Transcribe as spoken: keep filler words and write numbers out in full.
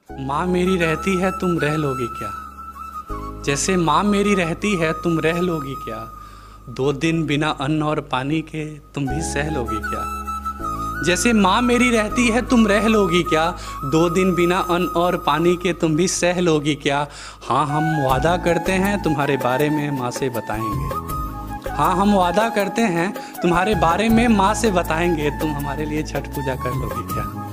माँ मेरी रहती है तुम रह लोगी क्या। जैसे माँ मेरी रहती है तुम रह लोगी क्या। दो दिन बिना अन्न और पानी के तुम भी सह लोगी क्या। जैसे माँ मेरी रहती है तुम रह लोगी क्या। दो दिन बिना अन्न और पानी के तुम भी सह लोगी क्या। हाँ हम वादा करते हैं तुम्हारे बारे में माँ से बताएंगे। हाँ हम वादा करते हैं तुम्हारे बारे में माँ से बताएंगे। तुम हमारे लिए छठ पूजा कर लोगी क्या।